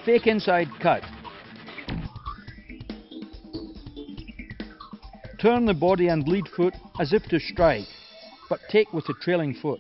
Fake inside cut. Turn the body and lead foot as if to strike, but take with the trailing foot.